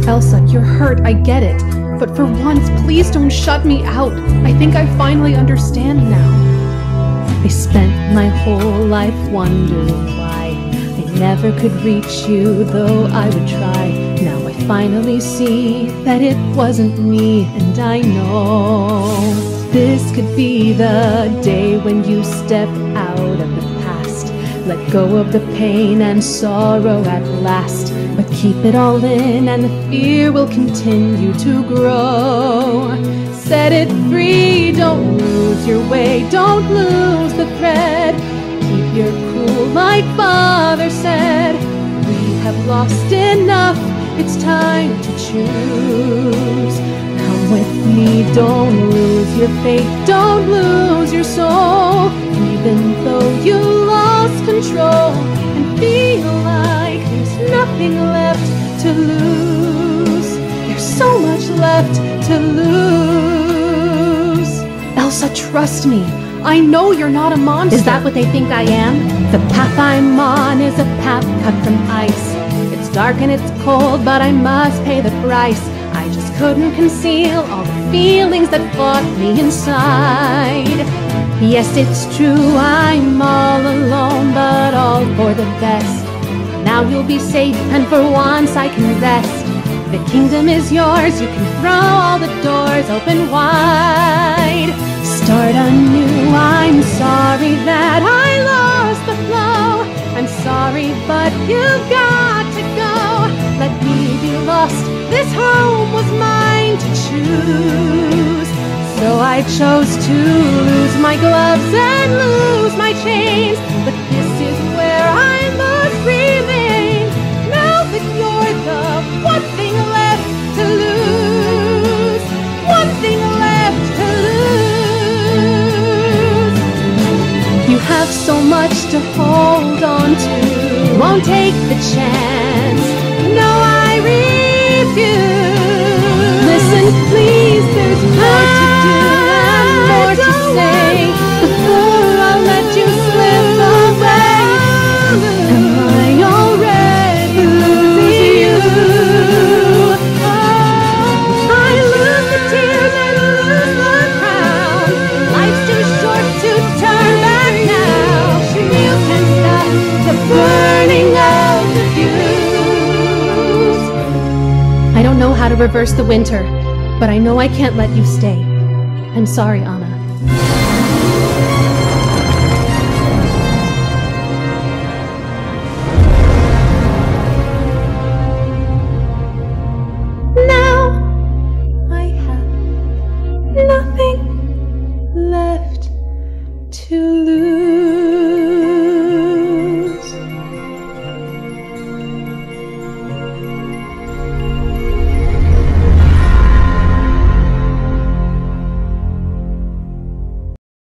Elsa, you're hurt, I get it. But for once, please don't shut me out. I think I finally understand now. I spent my whole life wondering why I never could reach you, though I would try. Now I finally see that it wasn't me, and I know this could be the day when you step out of the past. Let go of the pain and sorrow at last. But keep it all in and the fear will continue to grow. Set it free, don't lose your way, don't lose the thread. Keep your cool like Father said. We have lost enough, it's time to choose. Come with me, don't lose your faith, don't lose your soul. Even though you lost control and feel like there's nothing left to lose, there's so much left to lose. Elsa, trust me. I know you're not a monster. Is that what they think I am? The path I'm on is a path cut from ice. It's dark and it's cold, but I must pay the price. I just couldn't conceal all the feelings that fought me inside. Yes, it's true, I'm all alone, but all for the best. Now you'll be safe, and for once I can rest. The kingdom is yours, you can throw all the doors open wide. Start anew, I'm sorry that I lost the flow. I'm sorry, but you've got to go. Let me be lost, this home was mine to choose. So I chose to lose my gloves and lose my chains. But this is where I must remain. Now that you're the one thing left to lose, one thing left to lose. You have so much to hold on to, won't take the chance. No, I refuse. Listen, please, there's more to do and more to say before I'll let you slip away. Am I already losing you? I lose the tears and lose the crown. Life's too short to turn back now. You can stop the burning of the fuse. I don't know how to reverse the winter, but I know I can't let you stay. I'm sorry, Anna. Now I have nothing left to